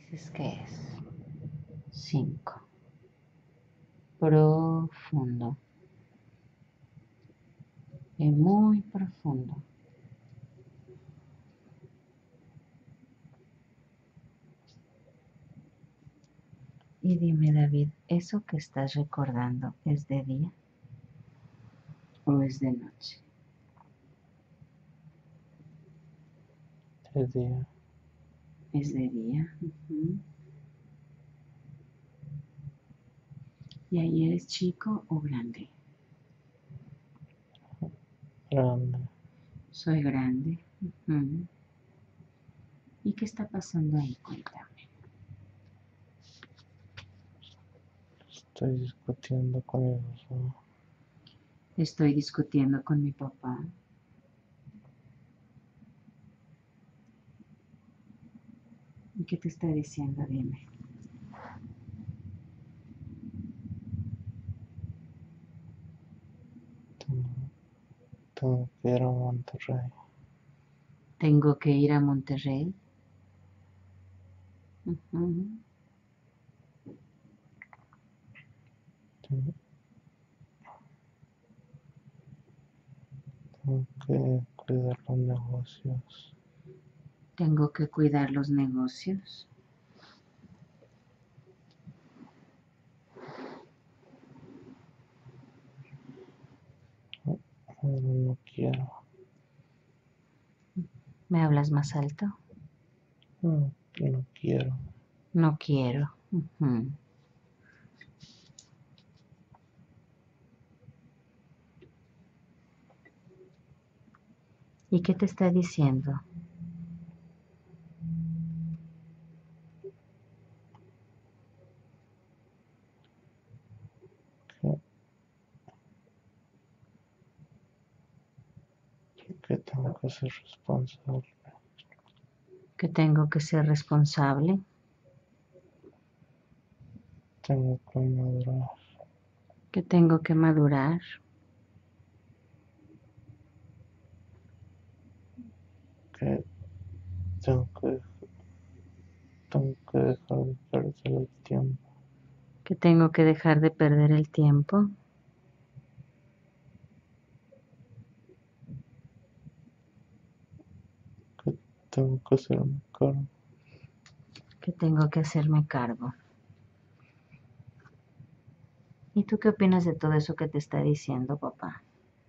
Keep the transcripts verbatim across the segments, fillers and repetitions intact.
dices que es? Cinco. Profundo. Y muy profundo. Y dime, David, ¿eso que estás recordando es de día o es de noche? De día. Es de día. Uh-huh. ¿Y ahí eres chico o grande? Grande. Soy grande. Uh-huh. ¿Y qué está pasando ahí? Cuéntame. Estoy discutiendo con mi papá. Estoy discutiendo con mi papá. ¿Y qué te está diciendo? Dime. Tengo, tengo que ir a Monterrey. Tengo que ir a Monterrey. Uh-huh. Tengo, tengo que cuidar los negocios. Tengo que cuidar los negocios. No, no quiero. ¿Me hablas más alto? No, no quiero. No quiero. Uh-huh. ¿Y qué te está diciendo? Que, que tengo que ser responsable. Que tengo que ser responsable. Tengo que madurar. Que tengo que madurar. Que tengo que, tengo que dejar de perder el tiempo. Que tengo que dejar de perder el tiempo. Que tengo que hacerme cargo. Que tengo que hacerme cargo. ¿Y tú qué opinas de todo eso que te está diciendo, papá?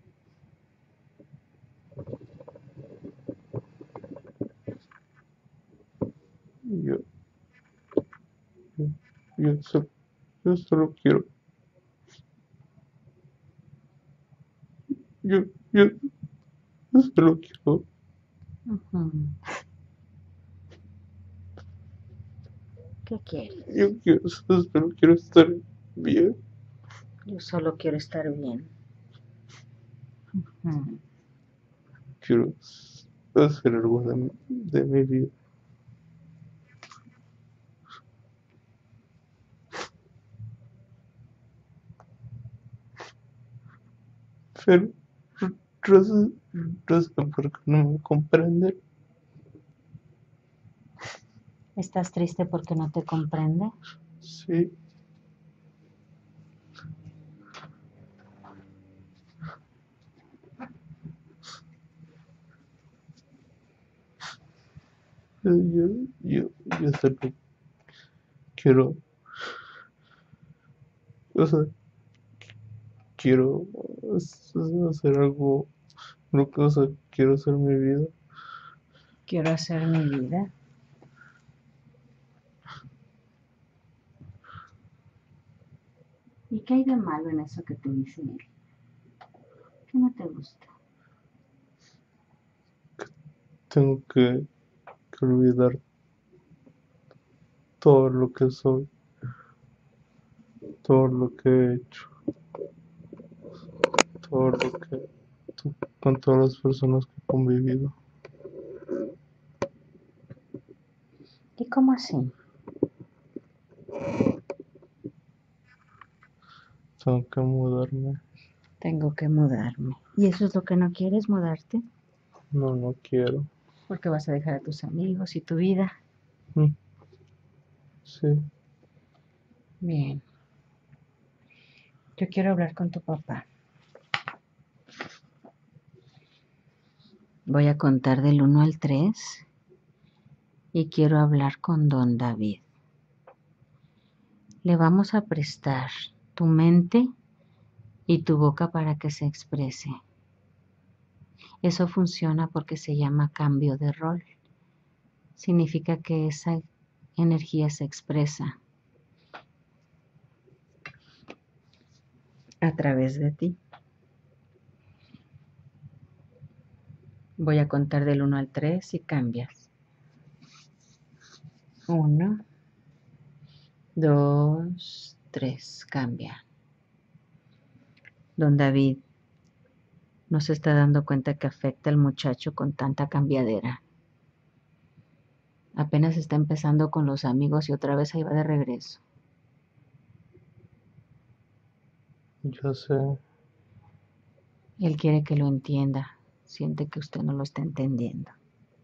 Yo, yo, yo, solo, yo solo quiero. Yo, yo, yo solo quiero. Uh-huh. ¿Qué quieres? Yo quiero, solo quiero estar bien. Yo solo quiero estar bien. Uh-huh. Quiero hacer algo de, de mi vida. Pero razón, razón porque no me comprenden. ¿Estás triste porque no te comprende? Sí. Yo, yo, yo, yo solo quiero, o sea, quiero hacer algo, lo que, o sea, quiero hacer mi vida. Quiero hacer mi vida. ¿Y qué hay de malo en eso que te dice él? ¿Qué no te gusta? Tengo que, que olvidar todo lo que soy, todo lo que he hecho, todo lo que, con todas las personas que he convivido. ¿Y cómo así? Tengo que mudarme. Tengo que mudarme. ¿Y eso es lo que no quieres, mudarte? No, no quiero. Porque vas a dejar a tus amigos y tu vida. Mm. Sí. Bien. Yo quiero hablar con tu papá. Voy a contar del uno al tres y quiero hablar con don David. Le vamos a prestar tu mente y tu boca para que se exprese. Eso funciona porque se llama cambio de rol. Significa que esa energía se expresa a través de ti. Voy a contar del uno al tres y cambias. uno, dos, tres, cambia. Don David no se está dando cuenta que afecta al muchacho con tanta cambiadera. Apenas está empezando con los amigos y otra vez ahí va de regreso. Yo sé. Él quiere que lo entienda. Siente que usted no lo está entendiendo.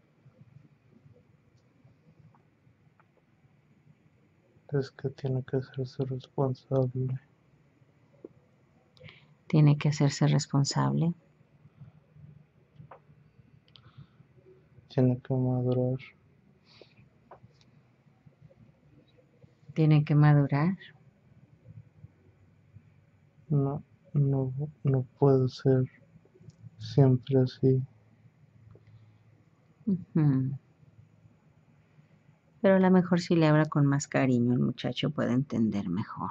Es que tiene que hacerse responsable. Tiene que hacerse responsable. Tiene que madurar. Tiene que madurar. No, no, no puedo ser siempre así. Uh-huh. Pero a lo mejor si le habla con más cariño, el muchacho puede entender mejor.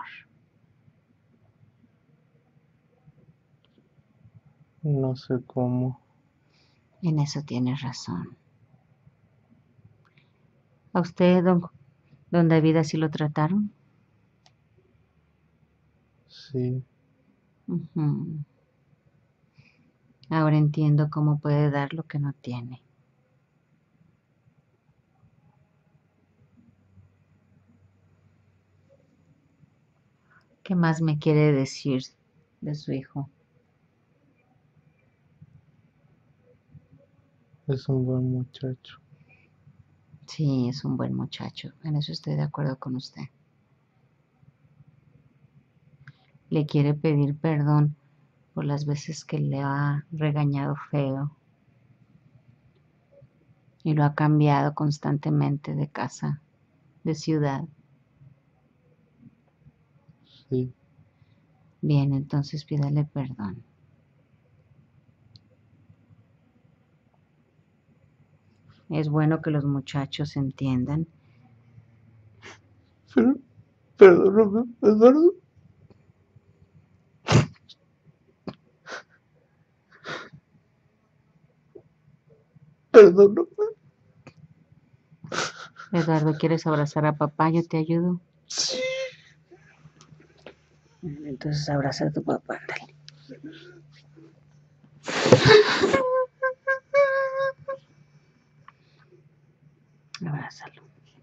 No sé cómo. En eso tienes razón. ¿A usted, don, don David, así lo trataron? Sí. Uh-huh. Ahora entiendo cómo puede dar lo que no tiene. ¿Qué más me quiere decir de su hijo? Es un buen muchacho. Sí, es un buen muchacho. En eso estoy de acuerdo con usted. Le quiere pedir perdón por las veces que le ha regañado feo y lo ha cambiado constantemente de casa, de ciudad. Sí. Bien, entonces pídale perdón. Es bueno que los muchachos entiendan. Pero, perdóname, Eduardo. Perdóname. Eduardo, ¿quieres abrazar a papá? Yo te ayudo. Sí. Entonces abraza a tu papá, dale. Abrázalo.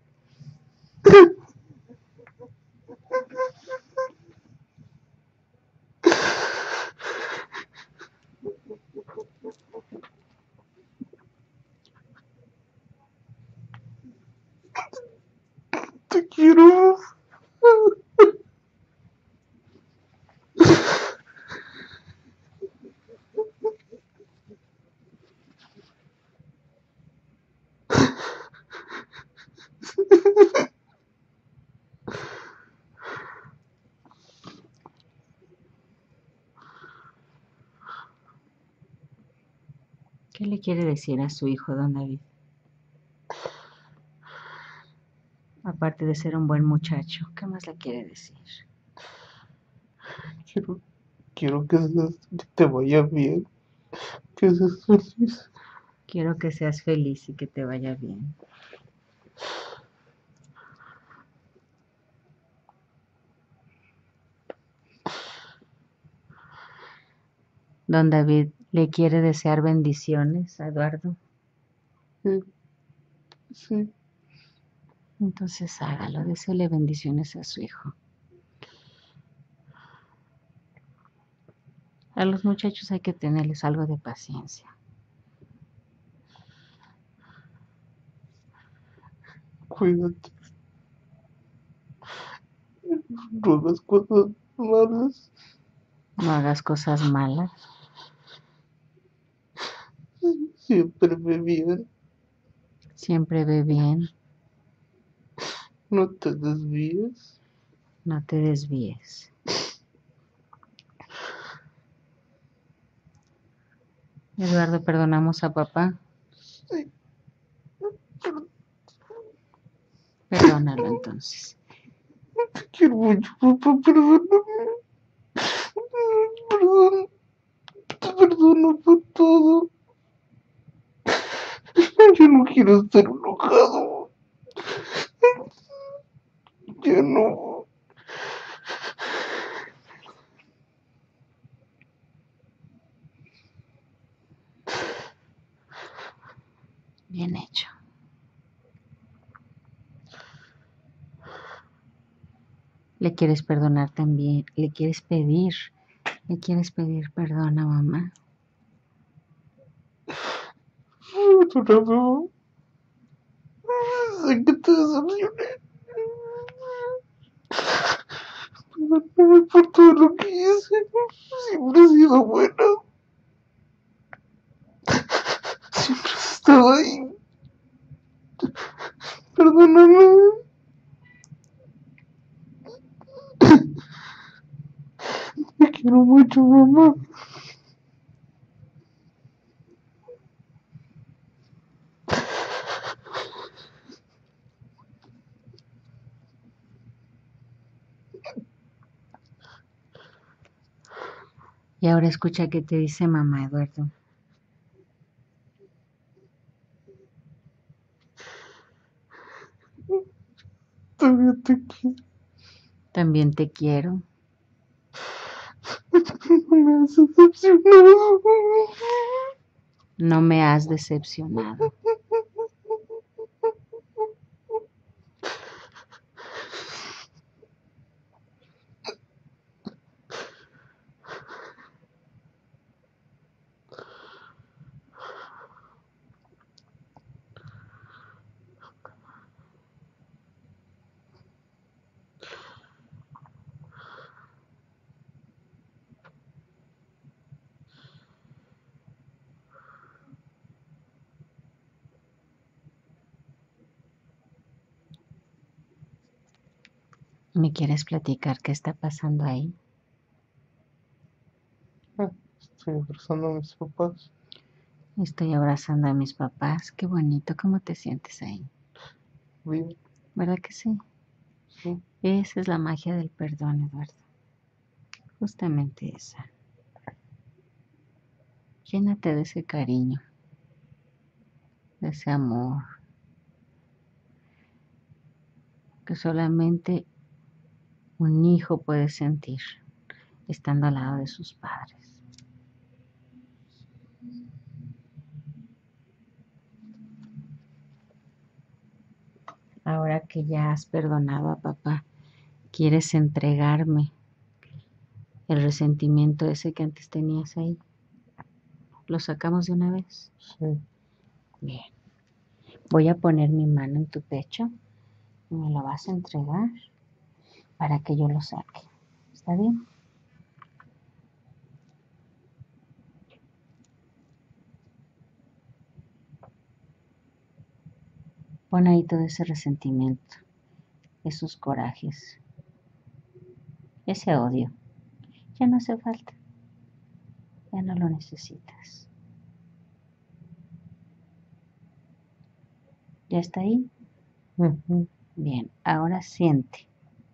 Te quiero. ¿Qué le quiere decir a su hijo, don David? Aparte de ser un buen muchacho, ¿qué más le quiere decir? Quiero, quiero que, seas, que te vaya bien. Que seas feliz. Quiero que seas feliz y que te vaya bien. Don David, ¿le quiere desear bendiciones a Eduardo? Sí. Sí. Entonces hágalo, deséele bendiciones a su hijo. A los muchachos hay que tenerles algo de paciencia. Cuídate. no hagas cosas malas, No hagas cosas malas. siempre ve bien, Siempre ve bien. no te desvíes. No te desvíes. Eduardo, ¿perdonamos a papá? Sí, pero Perdónalo entonces. te quiero mucho, papá, perdóname. Perdón, te perdono por todo. Yo no quiero estar enojado. Ya no. Bien hecho. ¿Le quieres perdonar también? ¿Le quieres pedir? ¿Le quieres pedir perdón a mamá? Perdóname. Sé que te decepcioné. Perdóname por todo lo que hice. Siempre he sido buena. Siempre has estado ahí. Perdóname. Te quiero mucho, mamá. Y ahora escucha qué te dice mamá, Eduardo. Todavía te quiero. También te quiero. No me has decepcionado. No me has decepcionado. ¿Me quieres platicar qué está pasando ahí? Estoy abrazando a mis papás. Estoy abrazando a mis papás. Qué bonito. ¿Cómo te sientes ahí? Bien, ¿Verdad que sí? sí. Esa es la magia del perdón, Eduardo. Justamente esa. Llénate de ese cariño, de ese amor, que solamente un hijo puede sentir estando al lado de sus padres. Ahora que ya has perdonado a papá, ¿quieres entregarme el resentimiento ese que antes tenías ahí? ¿Lo sacamos de una vez? Sí. Bien. Voy a poner mi mano en tu pecho y me lo vas a entregar para que yo lo saque. ¿Está bien? Pon ahí todo ese resentimiento, esos corajes, ese odio. Ya no hace falta. Ya no lo necesitas. ¿Ya está ahí? Ujú. Bien, ahora siente.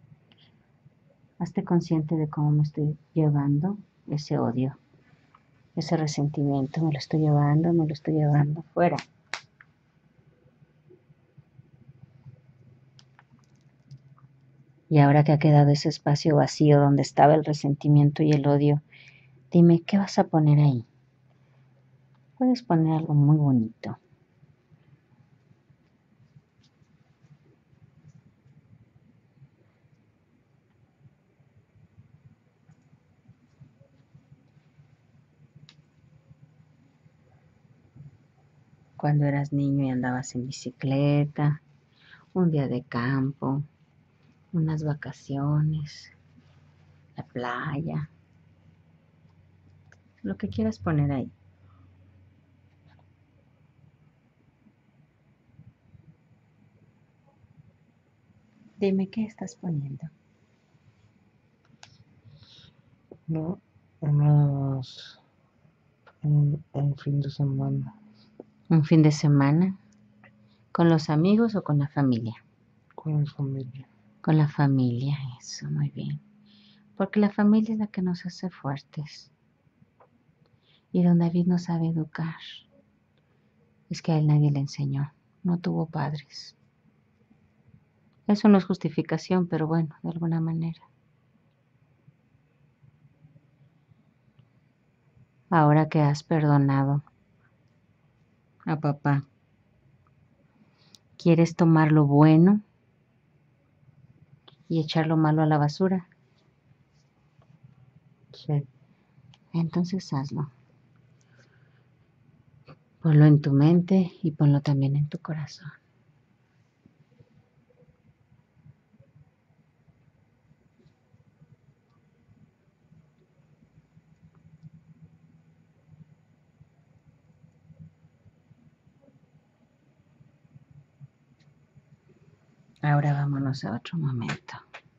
Hazte consciente de cómo me estoy llevando ese odio, ese resentimiento. Me lo estoy llevando, me lo estoy llevando fuera. Y ahora que ha quedado ese espacio vacío donde estaba el resentimiento y el odio, dime, ¿qué vas a poner ahí? Puedes poner algo muy bonito. Cuando eras niño y andabas en bicicleta, un día de campo, unas vacaciones, la playa, lo que quieras poner ahí. Dime qué estás poniendo. No, unas, un, un fin de semana Un fin de semana, ¿con los amigos o con la familia? con mi familia. Con la familia, eso, muy bien. Porque la familia es la que nos hace fuertes. Y don David no sabe educar. Es que a él nadie le enseñó, no tuvo padres. Eso no es justificación, pero bueno, de alguna manera. Ahora que has perdonado a papá, ¿quieres tomar lo bueno y echar lo malo a la basura? Sí, Entonces hazlo. Ponlo en tu mente y ponlo también en tu corazón. Ahora vámonos a otro momento.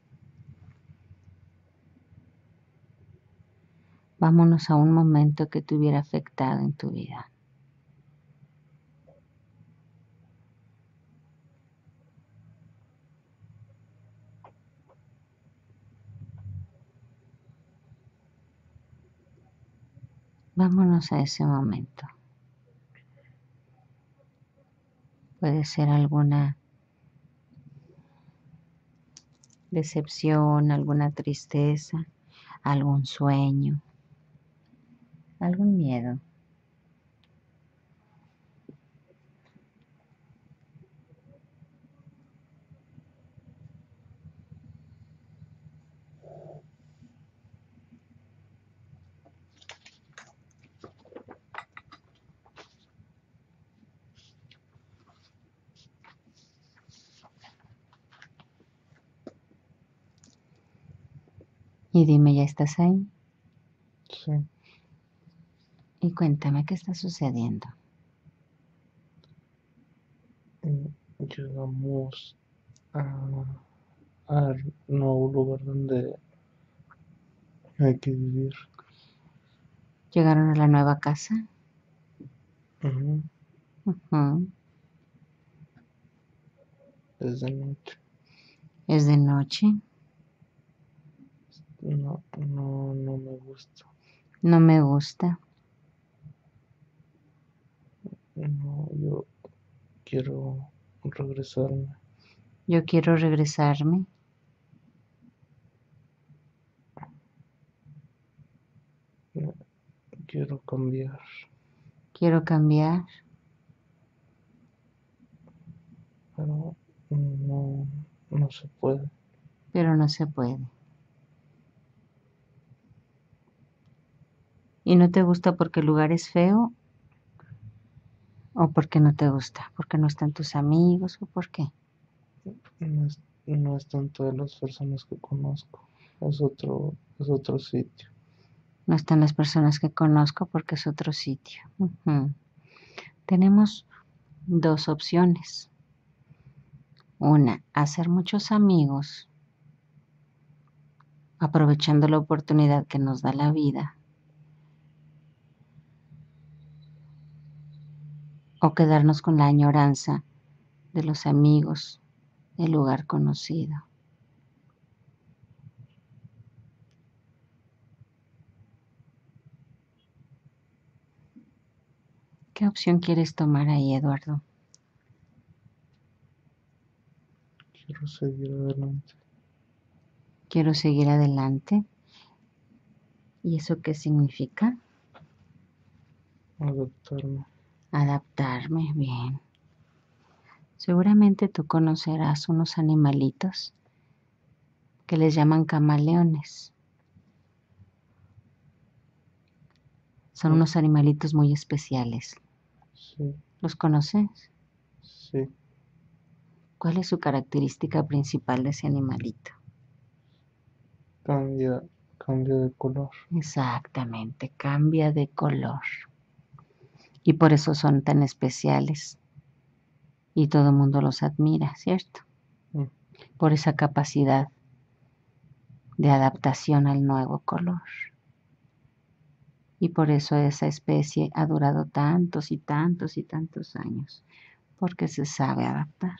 Vámonos a un momento que te hubiera afectado en tu vida. Vámonos a ese momento. Puede ser alguna decepción, alguna tristeza, algún sueño, algún miedo. Y dime, ¿ya estás ahí? sí. Y cuéntame qué está sucediendo. Y llegamos a, al nuevo lugar donde hay que vivir. ¿Llegaron a la nueva casa? Ujú. Ujú. Es de noche. Es de noche. No, no, no me gusta. No me gusta. No, yo quiero regresarme. Yo quiero regresarme. No, quiero cambiar. Quiero cambiar, Pero no, no se puede. pero no se puede. ¿Y no te gusta porque el lugar es feo? ¿O porque no te gusta? ¿Porque no están tus amigos? ¿O por qué? No es, no es tanto de las personas que conozco. Es otro, es otro sitio. No están las personas que conozco porque es otro sitio. Ujú. Tenemos dos opciones. Una, hacer muchos amigos, aprovechando la oportunidad que nos da la vida. O quedarnos con la añoranza de los amigos del lugar conocido. ¿Qué opción quieres tomar ahí, Eduardo? Quiero seguir adelante. Quiero seguir adelante. ¿Y eso qué significa? Adaptarme. Adaptarme, bien. Seguramente tú conocerás unos animalitos que les llaman camaleones. Son Los- unos animalitos muy especiales. Sí, ¿Los conoces? sí. ¿Cuál es su característica principal de ese animalito? Cambia, cambia de color. Exactamente, cambia de color. Y por eso son tan especiales. Y todo el mundo los admira, ¿cierto? Mm. Por esa capacidad de adaptación al nuevo color. Y por eso esa especie ha durado tantos y tantos y tantos años, porque se sabe adaptar.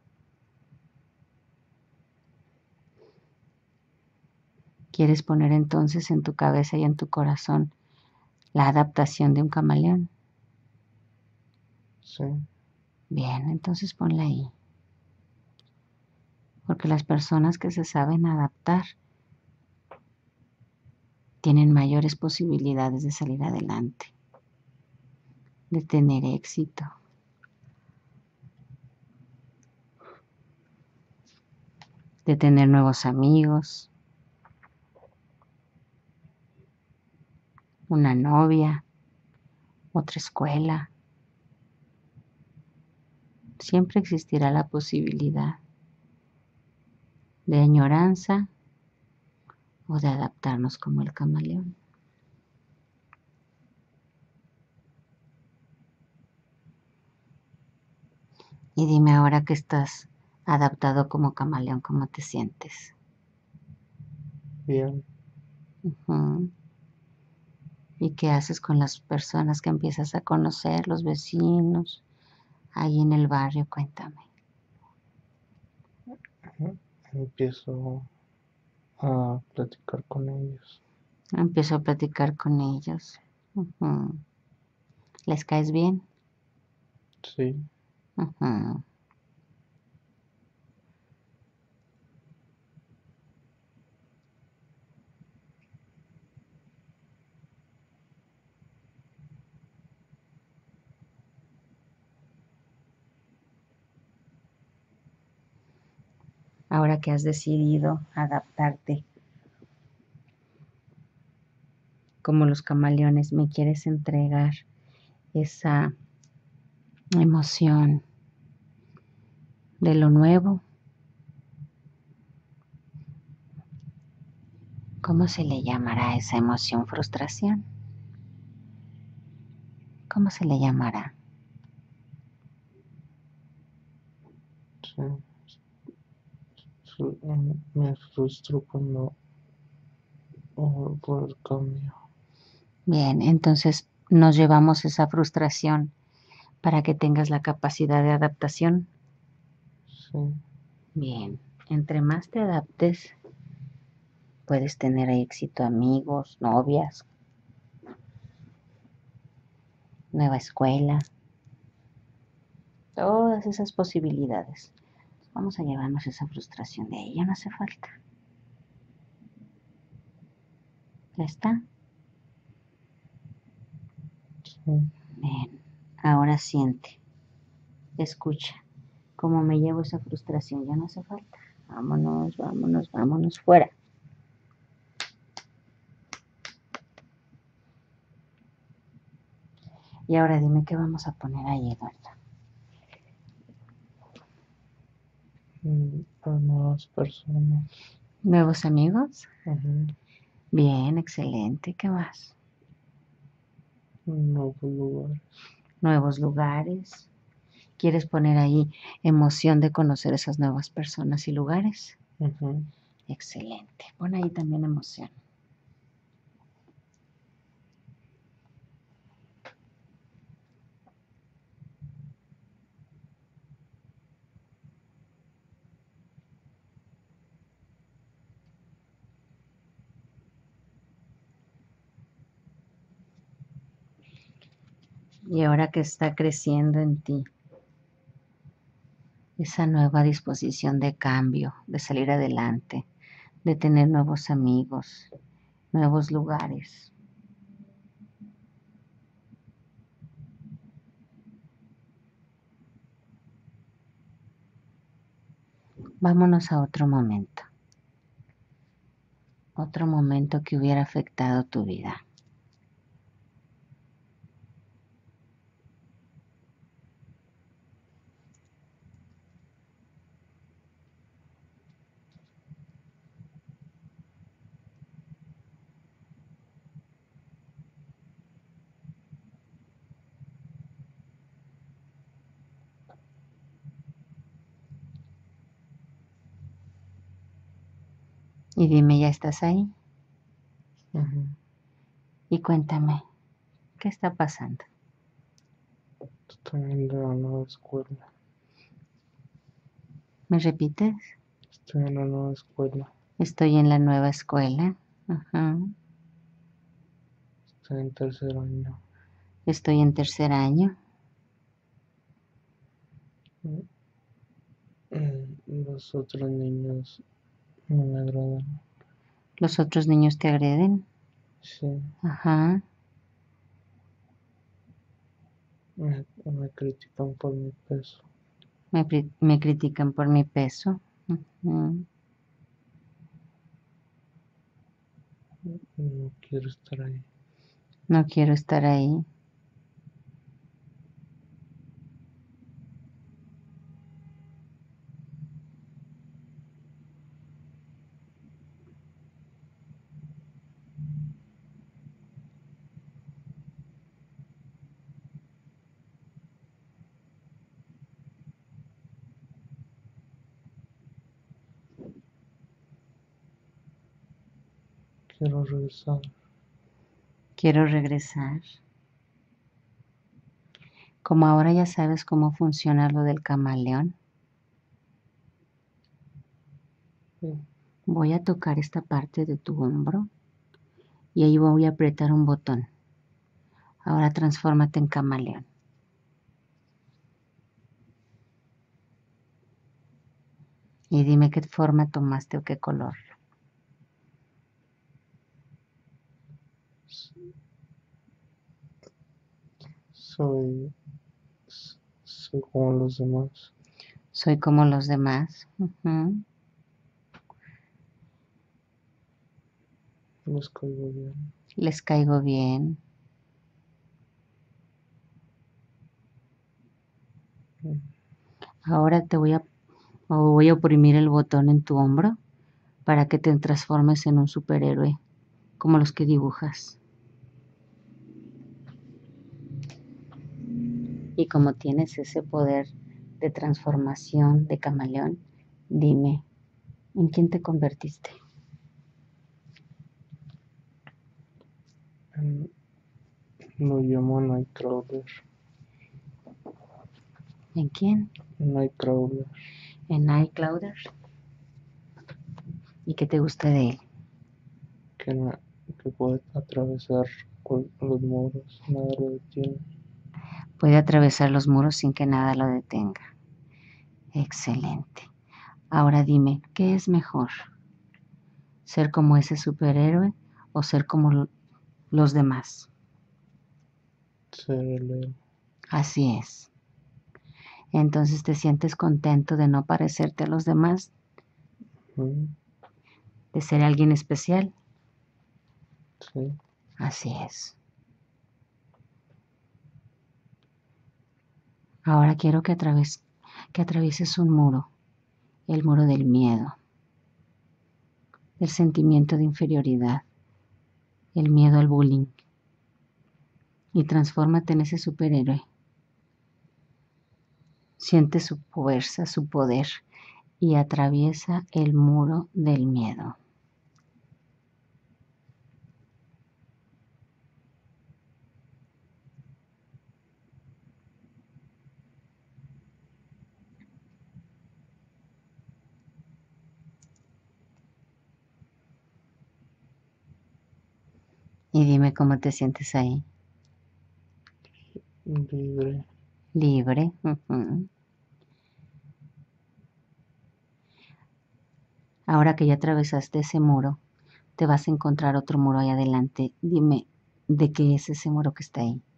¿Quieres poner entonces en tu cabeza y en tu corazón la adaptación de un camaleón? Sí. Bien, entonces ponla ahí. Porque las personas que se saben adaptar tienen mayores posibilidades de salir adelante, de tener éxito. De tener nuevos amigos, una novia, otra escuela. Siempre existirá la posibilidad de añoranza o de adaptarnos como el camaleón. Y dime ahora que estás adaptado como camaleón, ¿cómo te sientes? Bien. Uh-huh. ¿Y qué haces con las personas que empiezas a conocer, los vecinos, ahí en el barrio? Cuéntame. Empiezo a platicar con ellos. Empiezo a platicar con ellos. Uh-huh. ¿Les caes bien? Sí. Uh-huh. Ahora que has decidido adaptarte como los camaleones, ¿me quieres entregar esa emoción de lo nuevo? ¿Cómo se le llamará a esa emoción? ¿Frustración? ¿Cómo se le llamará? Sí. Fru- Me frustro cuando oh, por el cambio. Bien, entonces nos llevamos esa frustración para que tengas la capacidad de adaptación. Sí. Bien, entre más te adaptes, puedes tener éxito, amigos, novias, nueva escuela, todas esas posibilidades. Vamos a llevarnos esa frustración de ahí, ya no hace falta. ¿Ya está? Sí. Bien, ahora siente, escucha, cómo me llevo esa frustración, ya no hace falta. Vámonos, vámonos, vámonos fuera. Y ahora dime qué vamos a poner ahí, Eduardo. Mm, A nuevas personas. ¿Nuevos amigos? Ujú. Bien, excelente. ¿Qué más? Nuevos lugares. Nuevos lugares. ¿Quieres poner ahí emoción de conocer esas nuevas personas y lugares? Ujú. Excelente. Pon ahí también emoción. Y ahora que está creciendo en ti esa nueva disposición de cambio, de salir adelante, de tener nuevos amigos, nuevos lugares. Vámonos a otro momento. Otro momento que hubiera afectado tu vida. Y dime, ¿ya estás ahí? Ujú. Y cuéntame, ¿qué está pasando? Estoy en la nueva escuela. ¿Me repites? Estoy en la nueva escuela. Estoy en la nueva escuela. Ajá. Estoy en tercer año. Estoy en tercer año. Los otros niños no me agradan. ¿Los otros niños te agreden? Sí, Ajá. me, me critican por mi peso. Me, pri- me critican por mi peso. Ujú. No quiero estar ahí. No quiero estar ahí. Quiero regresar. Quiero regresar. Como ahora ya sabes cómo funciona lo del camaleón, Sí. voy a tocar esta parte de tu hombro y ahí voy a apretar un botón. Ahora transfórmate en camaleón. Y dime qué forma tomaste o qué color. Soy, soy como los demás. Soy como los demás. Ujú. Les caigo bien. Les caigo bien. Mm. Ahora te voy a, o voy a oprimir el botón en tu hombro para que te transformes en un superhéroe, como los que dibujas. Y como tienes ese poder de transformación de camaleón, dime, ¿en quién te convertiste? En- Lo llamo Nightcrawler. ¿En quién? Nightcrawler. En Nightcrawler. ¿Y qué te gusta de él? Que, na- que puede atravesar cual- los muros. Nada lo detiene. Puede atravesar los muros sin que nada lo detenga. Excelente. Ahora dime, ¿qué es mejor? ¿Ser como ese superhéroe o ser como lo- los demás? Ser el héroe. Así es. Entonces te sientes contento de no parecerte a los demás, Mm. de ser alguien especial. Sí. Así es. Ahora quiero que, atraves- que atravieses un muro, el muro del miedo, del sentimiento de inferioridad, el miedo al bullying, y transfórmate en ese superhéroe. Siente su fuerza, su poder, y atraviesa el muro del miedo. Y dime cómo te sientes ahí. Libre. Libre. Ujú. Ahora que ya atravesaste ese muro, te vas a encontrar otro muro ahí adelante. Dime, ¿de qué es ese muro que está ahí?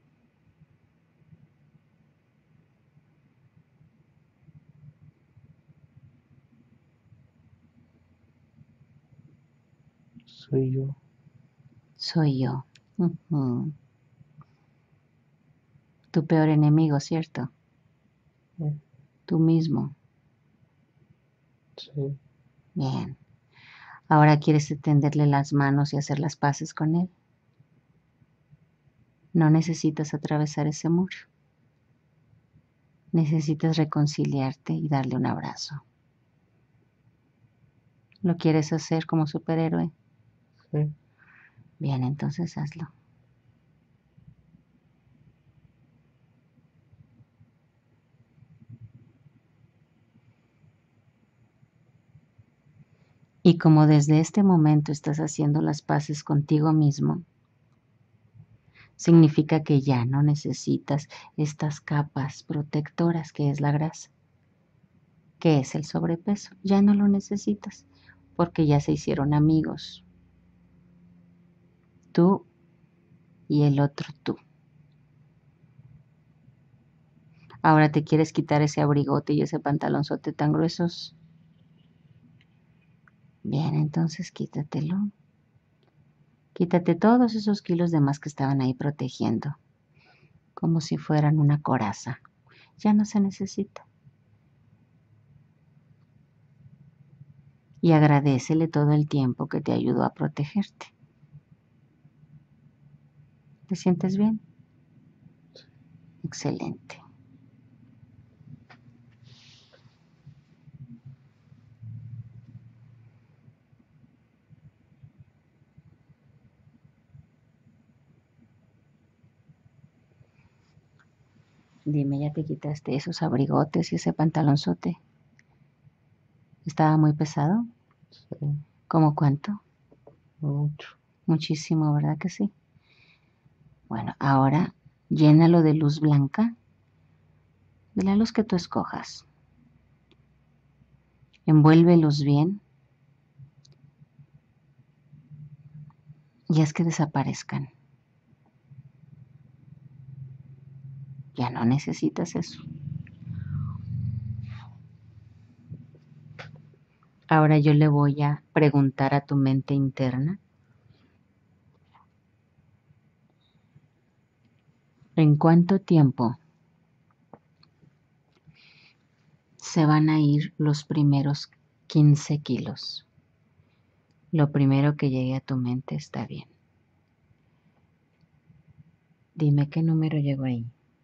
Soy yo. Soy yo. Ujú. Tu peor enemigo, ¿cierto? Mm. Tú mismo. Sí. Bien. Ahora quieres extenderle las manos y hacer las paces con él. No necesitas atravesar ese muro. Necesitas reconciliarte y darle un abrazo. ¿Lo quieres hacer como superhéroe? Sí. Bien, entonces hazlo. Y como desde este momento estás haciendo las paces contigo mismo, significa que ya no necesitas estas capas protectoras que es la grasa, que es el sobrepeso. Ya no lo necesitas porque ya se hicieron amigos. Tú y el otro tú. Ahora te quieres quitar ese abrigote y ese pantalonzote tan gruesos. Bien, entonces quítatelo. Quítate todos esos kilos de más que estaban ahí protegiendo, como si fueran una coraza. Ya no se necesita. Y agradécele todo el tiempo que te ayudó a protegerte. ¿Te sientes bien? Excelente. Dime, ¿ya te quitaste esos abrigotes y ese pantalonzote? ¿Estaba muy pesado? Sí. ¿Cómo cuánto? Mucho. Muchísimo, ¿verdad que sí? Bueno, ahora llénalo de luz blanca, de la luz que tú escojas. Envuélvelos bien y haz que desaparezcan. Ya no necesitas eso. Ahora yo le voy a preguntar a tu mente interna en cuánto tiempo se van a ir los primeros quince kilos. Lo primero que llegue a tu mente está bien. Dime qué número llegó ahí.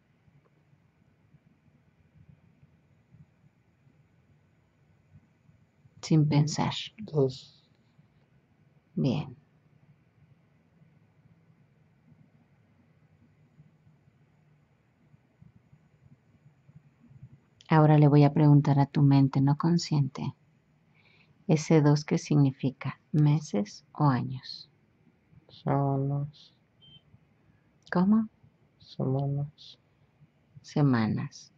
Sin pensar. Dos. Bien. Ahora le voy a preguntar a tu mente no consciente. ¿Ese dos qué significa? ¿Meses o años? Semanas. ¿Cómo? Semanas. Semanas.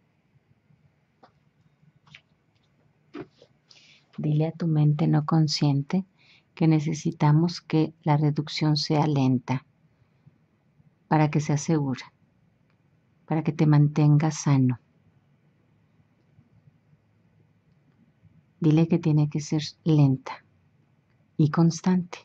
Dile a tu mente no consciente que necesitamos que la reducción sea lenta para que sea segura, para que te mantengas sano. Dile que tiene que ser lenta y constante.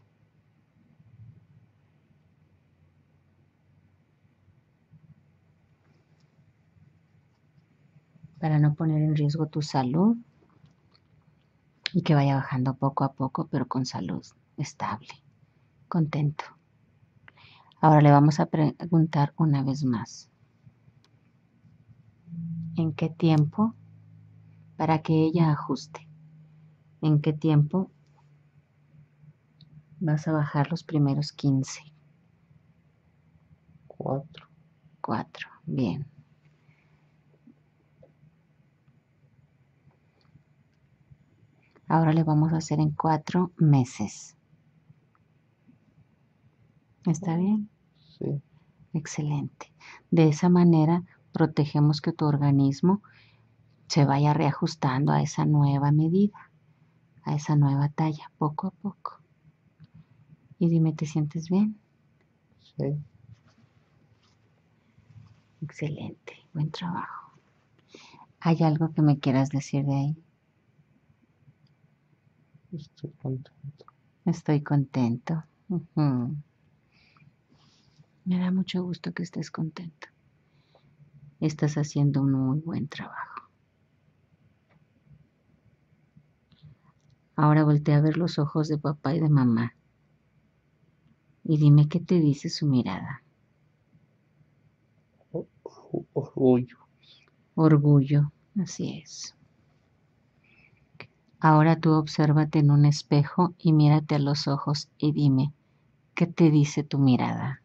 Para no poner en riesgo tu salud y que vaya bajando poco a poco, pero con salud estable, contento. Ahora le vamos a preguntar una vez más. ¿En qué tiempo? Para que ella ajuste. ¿En qué tiempo vas a bajar los primeros quince? Cuatro. Cuatro. Bien. Ahora le vamos a hacer en cuatro meses. ¿Está bien? Sí. Excelente. De esa manera protegemos que tu organismo se vaya reajustando a esa nueva medida, a esa nueva talla, poco a poco. Y dime, ¿te sientes bien? Sí. Excelente, buen trabajo. ¿Hay algo que me quieras decir de ahí? Estoy contento. Estoy contento. Ujú. Me da mucho gusto que estés contento. Estás haciendo un muy buen trabajo. Ahora voltea a ver los ojos de papá y de mamá. Y dime qué te dice su mirada. O- o- Orgullo. Orgullo, así es. Ahora tú obsérvate en un espejo y mírate a los ojos y dime, ¿qué te dice tu mirada?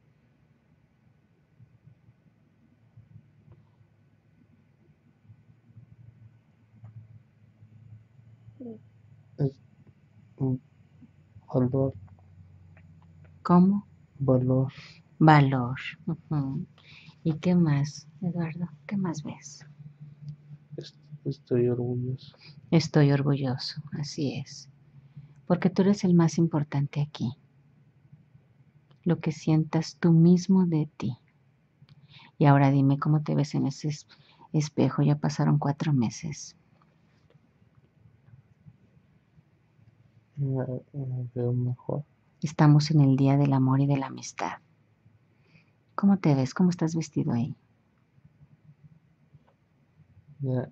Es un valor, ¿Cómo? valor. Valor. Ujú. ¿Y qué más, Eduardo? ¿Qué más ves? Es- Estoy orgulloso. Estoy orgulloso, así es. Porque tú eres el más importante aquí. Lo que sientas tú mismo de ti. Y ahora dime cómo te ves en ese es- espejo. Ya pasaron cuatro meses. Me, me veo mejor. Estamos en el día del amor y de la amistad. ¿Cómo te ves? ¿Cómo estás vestido ahí? De,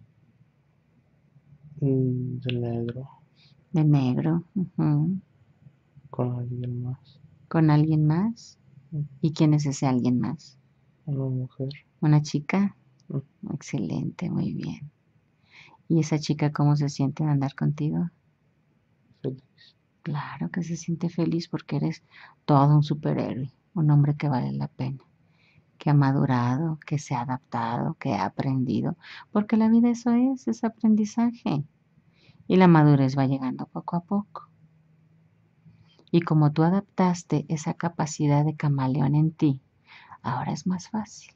mm, de negro. De negro. Ujú. Con alguien más. ¿Con alguien más? Mm, ¿Y quién es ese alguien más? Una mujer. ¿Una chica? Mm, Excelente, muy bien. ¿Y esa chica cómo se siente de andar contigo? Feliz. Claro que se siente feliz porque eres todo un superhéroe, un hombre que vale la pena, que ha madurado, que se ha adaptado, que ha aprendido, porque la vida eso es, es aprendizaje. Y la madurez va llegando poco a poco. Y como tú adaptaste esa capacidad de camaleón en ti, ahora es más fácil.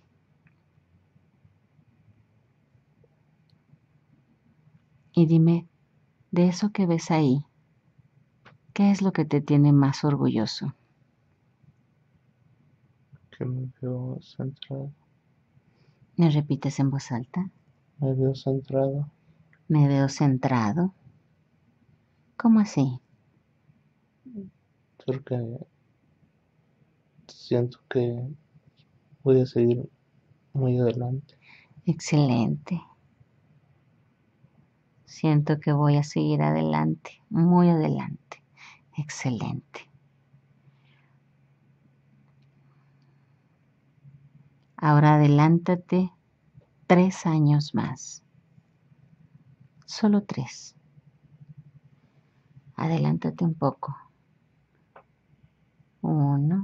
Y dime, de eso que ves ahí, ¿qué es lo que te tiene más orgulloso? Que me veo centrado. ¿Me repites en voz alta? Me veo centrado. ¿Me veo centrado? ¿Cómo así? Porque siento que voy a seguir muy adelante. Excelente. Siento que voy a seguir adelante, muy adelante. Excelente. Ahora adelántate tres años más. Solo tres. Adelántate un poco. Uno,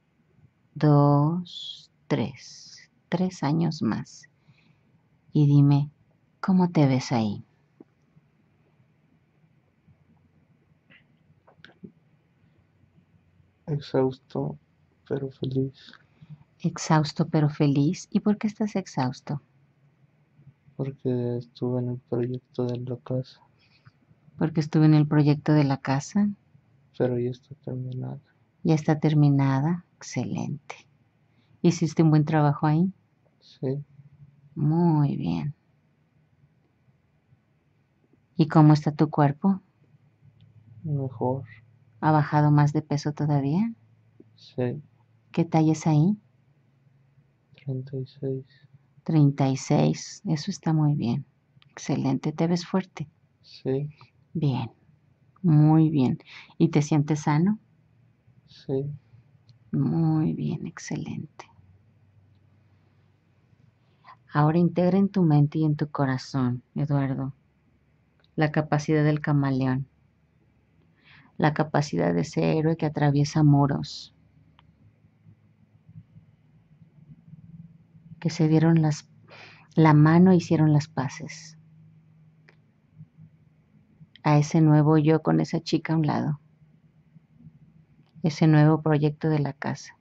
dos, tres. Tres años más. Y dime, ¿cómo te ves ahí? Exhausto, pero feliz. Exhausto pero feliz. ¿Y por qué estás exhausto? Porque estuve en el proyecto de la casa. Porque estuve en el proyecto de la casa. Pero ya está terminada. Ya está terminada. Excelente. ¿Hiciste un buen trabajo ahí? Sí, Muy bien. ¿Y cómo está tu cuerpo? mejor. ¿Ha bajado más de peso todavía? Sí, ¿Qué talla es ahí? treinta y seis. Treinta y seis. Eso está muy bien. Excelente. ¿Te ves fuerte? Sí, Bien. Muy bien. ¿Y te sientes sano? sí. Muy bien. Excelente. Ahora integra en tu mente y en tu corazón, Eduardo, la capacidad del camaleón, la capacidad de ese héroe que atraviesa muros, que se dieron las, la mano e hicieron las paces. A ese nuevo yo con esa chica a un lado, ese nuevo proyecto de la casa.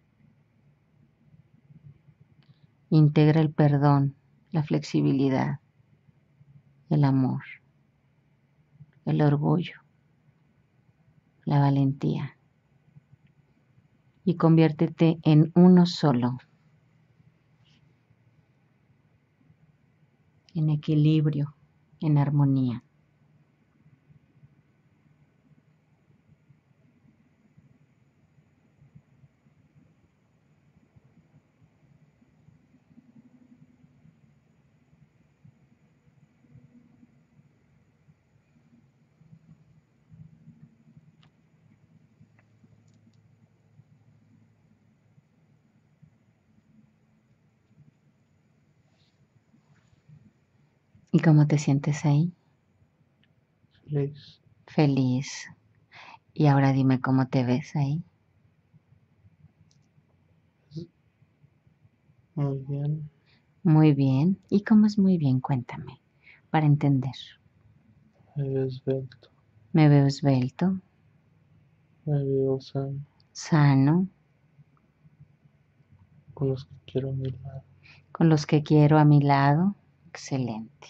Integra el perdón, la flexibilidad, el amor, el orgullo, la valentía y conviértete en uno solo, en equilibrio, en armonía. ¿Y cómo te sientes ahí? feliz. Feliz. Y ahora dime cómo te ves ahí. Muy bien. Muy bien. ¿Y cómo es muy bien? Cuéntame, para entender. Me veo esbelto. Me veo esbelto, Me veo sano. sano, Con los que quiero a mi lado. con los que quiero a mi lado. Excelente.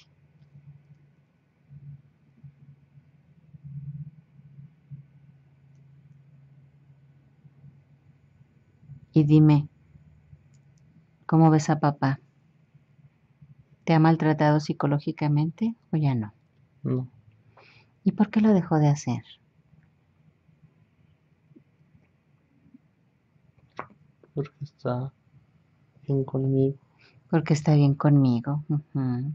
Y dime, ¿cómo ves a papá? ¿Te ha maltratado psicológicamente o ya no? No, ¿Y por qué lo dejó de hacer? porque está bien conmigo. Porque está bien conmigo. Ujú.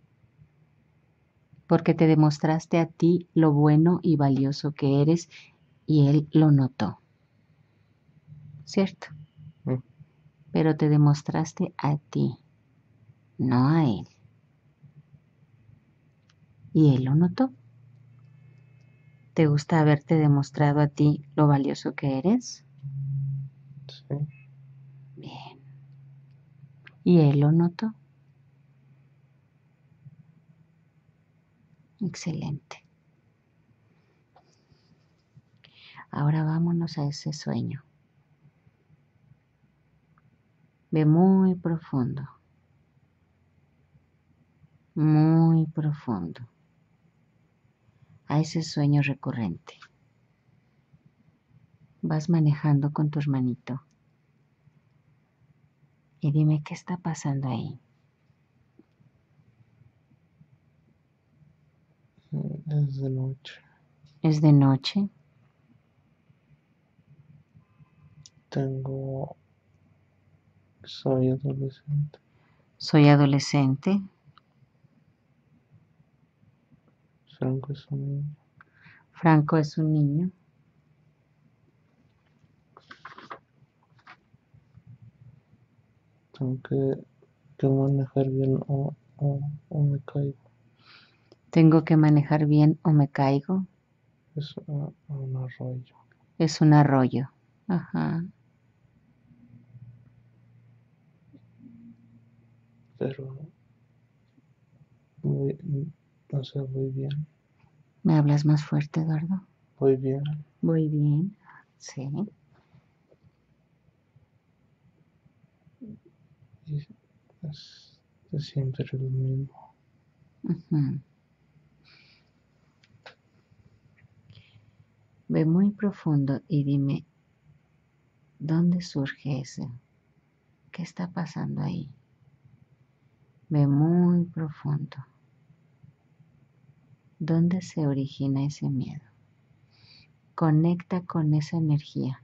Porque te demostraste a ti lo bueno y valioso que eres y él lo notó. ¿Cierto? Mm. Pero te demostraste a ti, no a él. Y él lo notó. ¿Te gusta haberte demostrado a ti lo valioso que eres? Sí, Bien. ¿Y él lo notó? Excelente. Ahora vámonos a ese sueño. Ve muy profundo. Muy profundo. A ese sueño recurrente. Vas manejando con tu hermanito. Y dime qué está pasando ahí. es de noche. ¿Es de noche? Tengo... Soy adolescente. ¿Soy adolescente? Franco es un niño. ¿Franco es un niño? Tengo que, que manejar bien o, o, o me caigo. ¿Tengo que manejar bien o me caigo? Es a, a un arroyo. Es un arroyo. Ajá. Pero muy, no sé, voy bien. ¿Me hablas más fuerte, Eduardo? Voy bien. Voy bien. Sí. Y es, es siempre lo mismo. Ujú. Ve muy profundo y dime, ¿dónde surge ese? ¿Qué está pasando ahí? Ve muy profundo. ¿Dónde se origina ese miedo? Conecta con esa energía,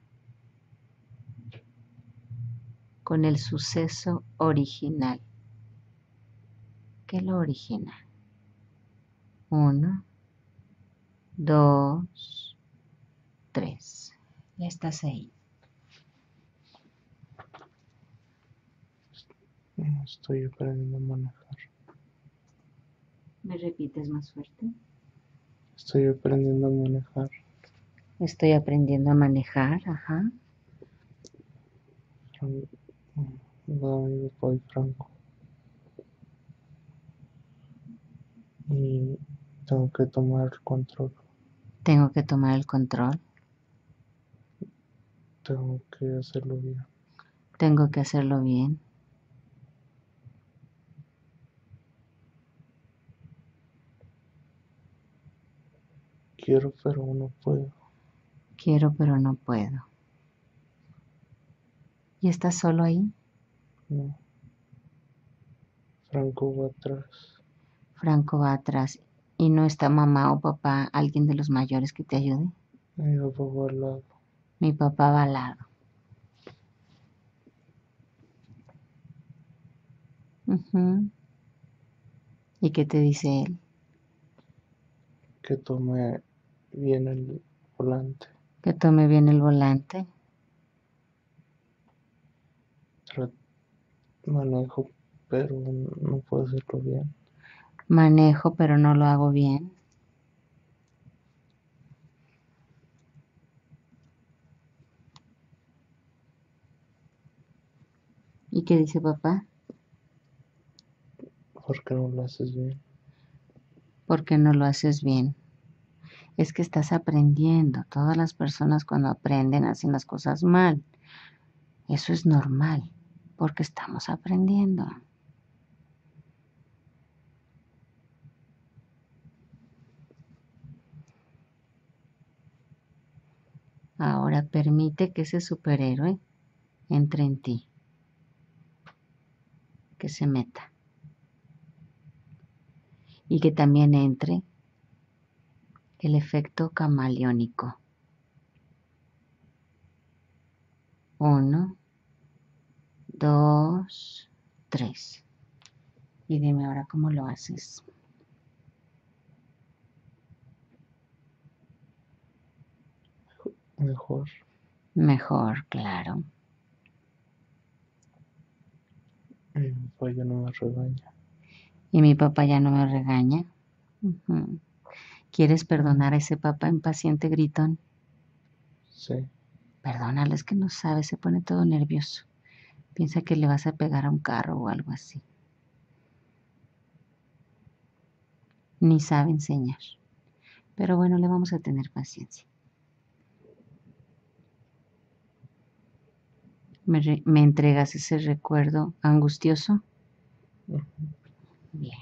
con el suceso original. ¿Qué lo origina? Uno, dos, tres. Ya estás ahí. Estoy aprendiendo a manejar. ¿Me repites más fuerte? Estoy aprendiendo a manejar. Estoy aprendiendo a manejar, ajá. Fran- Va mi papá y Franco. Y tengo que tomar el control. Tengo que tomar el control. Tengo que hacerlo bien. Tengo que hacerlo bien. Quiero, pero no puedo. Quiero, pero no puedo. ¿Y estás solo ahí? No. Franco va atrás. Franco va atrás. ¿Y no está mamá o papá, alguien de los mayores que te ayude? Mi papá va al lado. Mi papá va al lado. Ujú. ¿Y qué te dice él? Que tome bien el volante. Que tome bien el volante. Tra- Manejo, pero no puedo hacerlo bien. Manejo, pero no lo hago bien. ¿Y qué dice papá? ¿Por qué no lo haces bien? Porque no lo haces bien. Es que estás aprendiendo. Todas las personas cuando aprenden hacen las cosas mal. Eso es normal, porque estamos aprendiendo. Ahora permite que ese superhéroe entre en ti, que se meta. Y que también entre el efecto camaleónico. Uno, dos, tres. Y dime ahora cómo lo haces. Mejor. Mejor, claro. Mi papá ya no me regaña. Y mi papá ya no me regaña. Uh-huh. ¿Quieres perdonar a ese papá impaciente gritón? Sí. Perdónalo, es que no sabe, se pone todo nervioso. Piensa que le vas a pegar a un carro o algo así. Ni sabe enseñar. Pero bueno, le vamos a tener paciencia. ¿Me, re- me entregas ese recuerdo angustioso? Uh-huh. Bien.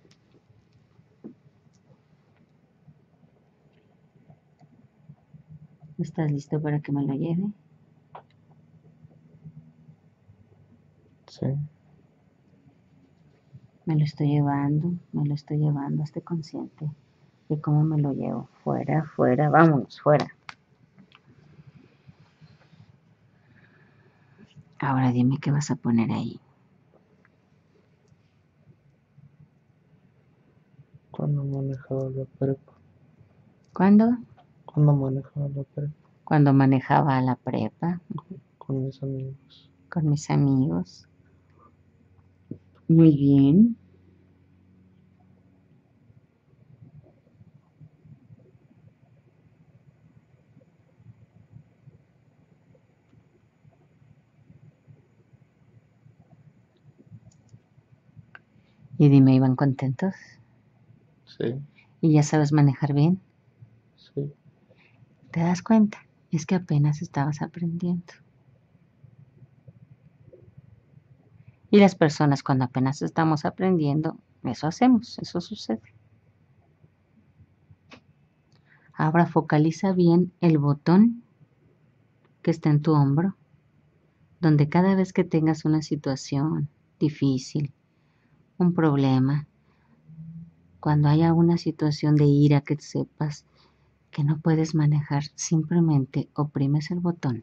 ¿Estás listo para que me lo lleve? Sí. Me lo estoy llevando, me lo estoy llevando, esté consciente de cómo me lo llevo. Fuera, fuera, vámonos, fuera. Ahora dime qué vas a poner ahí. Cuando manejaba la prepa. ¿Cuándo? Cuando manejaba la prepa. Cuando manejaba la prepa Con mis amigos. con mis amigos. Muy bien. Y dime, ¿iban contentos? Sí. ¿Y ya sabes manejar bien? Sí. ¿Te das cuenta? Es que apenas estabas aprendiendo. Y las personas cuando apenas estamos aprendiendo, eso hacemos, eso sucede. Ahora focaliza bien el botón que está en tu hombro, donde cada vez que tengas una situación difícil, un problema, cuando haya una situación de ira que sepas que no puedes manejar, simplemente oprimes el botón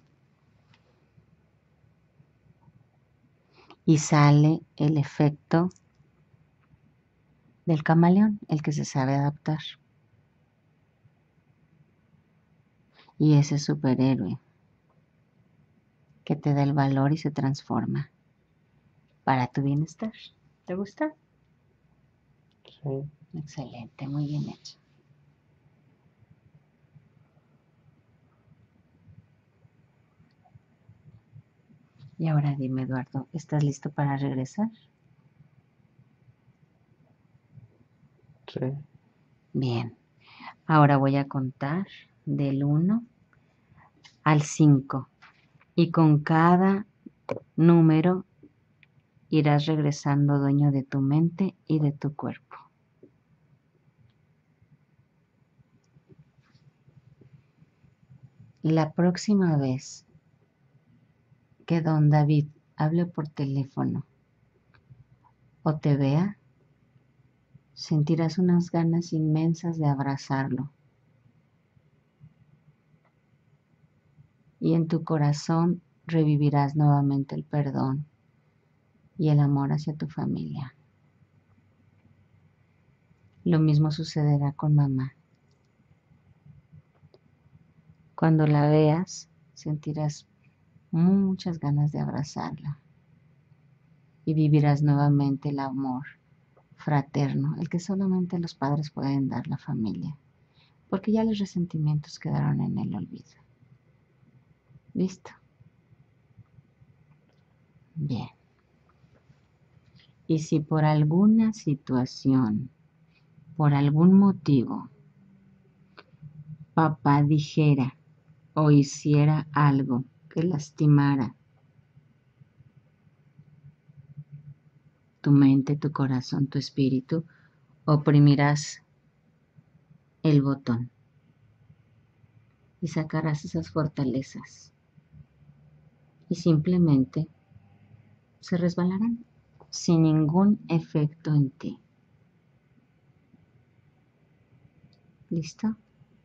y sale el efecto del camaleón, el que se sabe adaptar. Y ese superhéroe que te da el valor y se transforma para tu bienestar. ¿Te gusta? Sí. Excelente, muy bien hecho. Y ahora dime, Eduardo, ¿estás listo para regresar? Sí. Bien. Ahora voy a contar del uno al cinco y con cada número irás regresando dueño de tu mente y de tu cuerpo. La próxima vez que don David hable por teléfono o te vea, sentirás unas ganas inmensas de abrazarlo. Y en tu corazón revivirás nuevamente el perdón y el amor hacia tu familia. Lo mismo sucederá con mamá. Cuando la veas, sentirás muchas ganas de abrazarla y vivirás nuevamente el amor fraterno, el que solamente los padres pueden dar la familia, porque ya los resentimientos quedaron en el olvido. ¿Listo? Bien. Y si por alguna situación, por algún motivo, papá dijera o hiciera algo que lastimara tu mente, tu corazón, tu espíritu, oprimirás el botón y sacarás esas fortalezas y simplemente se resbalarán sin ningún efecto en ti. ¿Listo?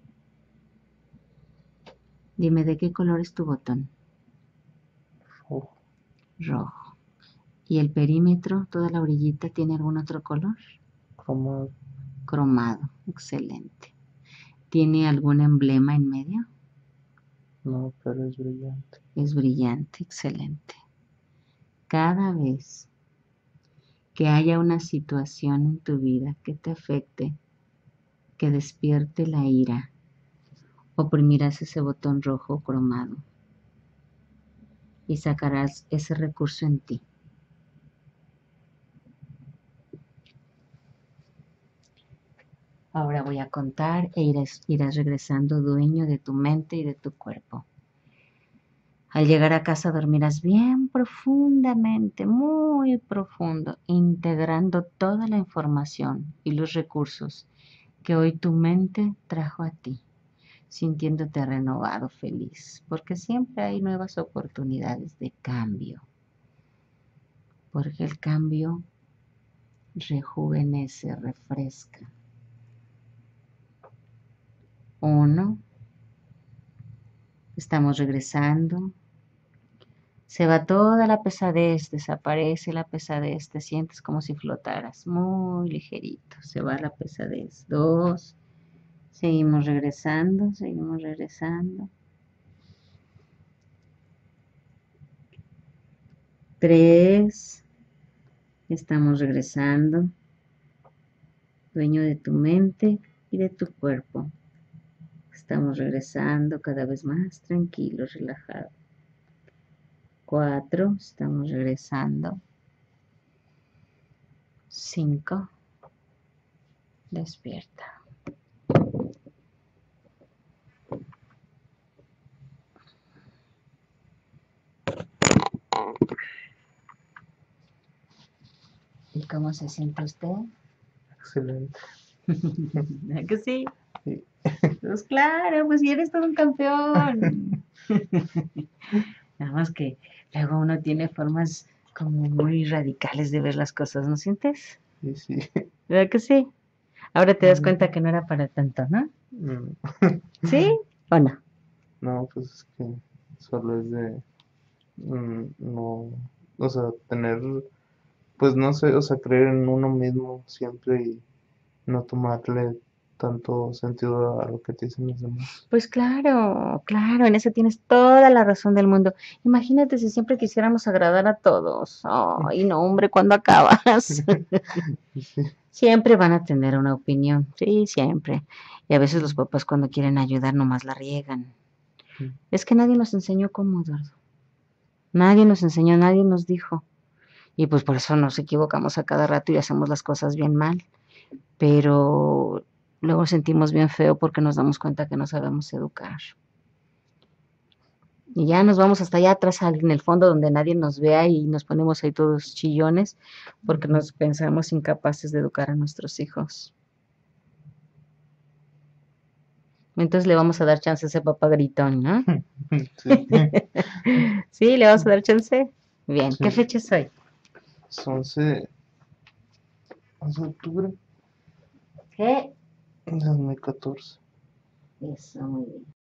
Dime, ¿de qué color es tu botón? Rojo. Rojo. ¿Y el perímetro, toda la orillita, tiene algún otro color? Cromado. Cromado. Excelente. ¿Tiene algún emblema en medio? No, pero es brillante. Es brillante. Excelente. Cada vez que haya una situación en tu vida que te afecte, que despierte la ira, oprimirás ese botón rojo cromado y sacarás ese recurso en ti. Ahora voy a contar e irás, irás regresando dueño de tu mente y de tu cuerpo. Al llegar a casa dormirás bien profundamente, muy profundo, integrando toda la información y los recursos que hoy tu mente trajo a ti, sintiéndote renovado, feliz, porque siempre hay nuevas oportunidades de cambio, porque el cambio rejuvenece, refresca. Uno, estamos regresando. Se va toda la pesadez, desaparece la pesadez, te sientes como si flotaras, muy ligerito, se va la pesadez. Dos, seguimos regresando, seguimos regresando. Tres, estamos regresando, dueño de tu mente y de tu cuerpo. Estamos regresando cada vez más tranquilos, relajados. Cuatro, estamos regresando. Cinco, despierta. ¿Y cómo se siente usted? Excelente. ¿Verdad que sí? Sí. Pues claro, pues si eres todo un campeón. Nada más que luego uno tiene formas como muy radicales de ver las cosas, ¿no sientes? Sí, sí. ¿Verdad que sí? Ahora te das cuenta que no era para tanto, ¿no? Mm. ¿Sí o no? No, pues es que solo es de mm, no, o sea, tener, pues no sé, o sea, creer en uno mismo siempre y no tomarle tanto sentido a lo que te dicen los demás. Pues claro, claro, en eso tienes toda la razón del mundo. Imagínate si siempre quisiéramos agradar a todos. Ay, no, hombre, ¿cuándo acabas? Sí, Siempre van a tener una opinión, sí, siempre. Y a veces los papás cuando quieren ayudar nomás la riegan. sí, Es que nadie nos enseñó cómo, Eduardo. Nadie nos enseñó, nadie nos dijo. Y pues por eso nos equivocamos a cada rato y hacemos las cosas bien mal. Pero luego sentimos bien feo porque nos damos cuenta que no sabemos educar. Y ya nos vamos hasta allá atrás en el fondo donde nadie nos vea y nos ponemos ahí todos chillones porque nos pensamos incapaces de educar a nuestros hijos. Entonces le vamos a dar chance a ese papá gritón, ¿no? sí, Sí, le vamos a dar chance. Bien, ¿qué sí. fecha es hoy? Es once, once de octubre ¿Qué? de dos mil catorce. Eso, muy bien.